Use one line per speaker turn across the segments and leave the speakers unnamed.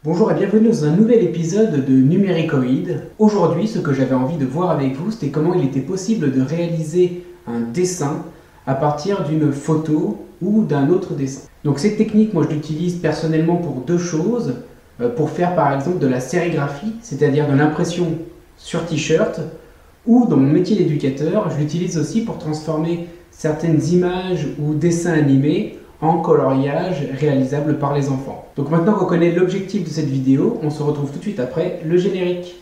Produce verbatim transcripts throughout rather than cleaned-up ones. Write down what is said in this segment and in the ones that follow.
Bonjour et bienvenue dans un nouvel épisode de Numéricoïde. Aujourd'hui, ce que j'avais envie de voir avec vous, c'était comment il était possible de réaliser un dessin à partir d'une photo ou d'un autre dessin. Donc cette technique, moi je l'utilise personnellement pour deux choses. Pour faire par exemple de la sérigraphie, c'est-à-dire de l'impression sur t-shirt, ou dans mon métier d'éducateur, je l'utilise aussi pour transformer certaines images ou dessins animés en coloriage réalisable par les enfants. Donc maintenant qu'on connaît l'objectif de cette vidéo, on se retrouve tout de suite après le générique.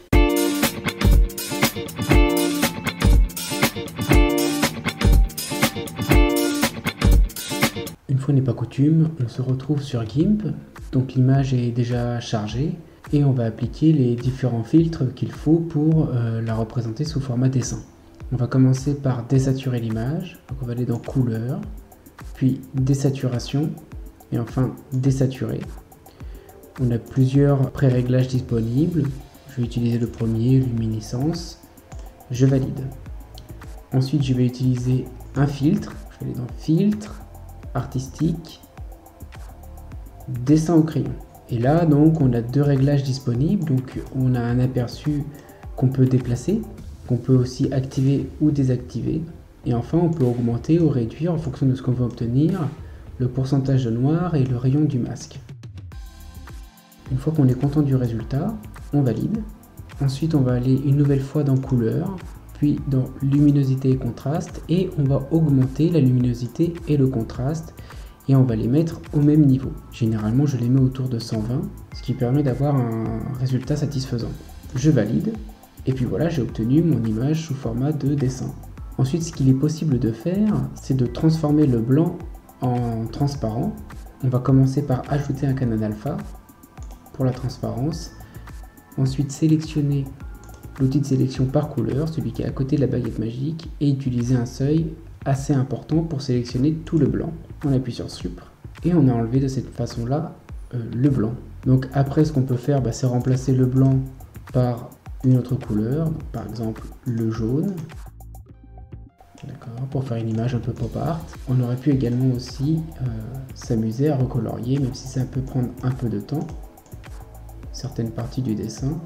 Une fois n'est pas coutume, on se retrouve sur GIMP, donc l'image est déjà chargée et on va appliquer les différents filtres qu'il faut pour euh, la représenter sous format dessin. On va commencer par désaturer l'image, donc on va aller dans couleur, puis désaturation et enfin désaturer. On a plusieurs pré-réglages disponibles. Je vais utiliser le premier, luminescence. Je valide. Ensuite, je vais utiliser un filtre. Je vais aller dans filtre, artistique, dessin au crayon. Et là, donc, on a deux réglages disponibles. Donc, on a un aperçu qu'on peut déplacer, qu'on peut aussi activer ou désactiver. Et enfin, on peut augmenter ou réduire en fonction de ce qu'on veut obtenir, le pourcentage de noir et le rayon du masque. Une fois qu'on est content du résultat, on valide. Ensuite, on va aller une nouvelle fois dans couleur, puis dans luminosité et contraste, et on va augmenter la luminosité et le contraste, et on va les mettre au même niveau. Généralement, je les mets autour de cent vingt, ce qui permet d'avoir un résultat satisfaisant. Je valide, et puis voilà, j'ai obtenu mon image sous format de dessin. Ensuite, ce qu'il est possible de faire, c'est de transformer le blanc en transparent. On va commencer par ajouter un canal alpha pour la transparence. Ensuite, sélectionner l'outil de sélection par couleur, celui qui est à côté de la baguette magique, et utiliser un seuil assez important pour sélectionner tout le blanc. On appuie sur Supr et on a enlevé de cette façon-là euh, le blanc. Donc après, ce qu'on peut faire, bah, c'est remplacer le blanc par une autre couleur, donc, par exemple le jaune. D'accord, pour faire une image un peu pop art. On aurait pu également aussi euh, s'amuser à recolorier, même si ça peut prendre un peu de temps, certaines parties du dessin.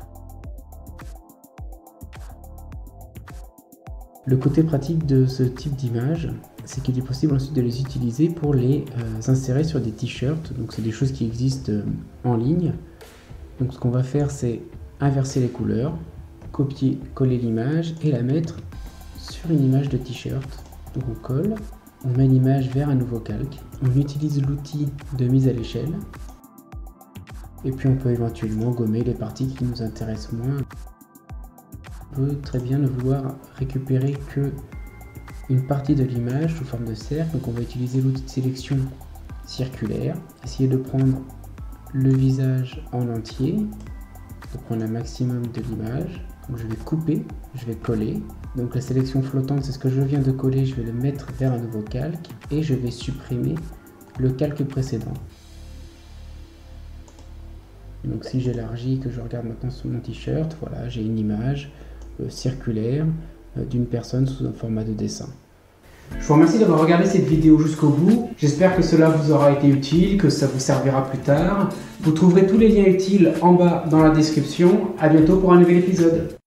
Le côté pratique de ce type d'image, c'est qu'il est possible ensuite de les utiliser pour les euh, insérer sur des t-shirts. Donc c'est des choses qui existent euh, en ligne. Donc ce qu'on va faire, c'est inverser les couleurs, copier, coller l'image et la mettre sur une image de t-shirt. Donc on colle, on met l'image vers un nouveau calque, on utilise l'outil de mise à l'échelle et puis on peut éventuellement gommer les parties qui nous intéressent moins. On peut très bien ne vouloir récupérer que une partie de l'image sous forme de cercle, donc on va utiliser l'outil de sélection circulaire, essayer de prendre le visage en entier, de prendre un maximum de l'image. Donc je vais couper, je vais coller. Donc la sélection flottante, c'est ce que je viens de coller, je vais le mettre vers un nouveau calque et je vais supprimer le calque précédent. Donc si j'élargis, que je regarde maintenant sur mon t-shirt, voilà, j'ai une image euh, circulaire euh, d'une personne sous un format de dessin. Je vous remercie d'avoir regardé cette vidéo jusqu'au bout. J'espère que cela vous aura été utile, que ça vous servira plus tard. Vous trouverez tous les liens utiles en bas dans la description. À bientôt pour un nouvel épisode.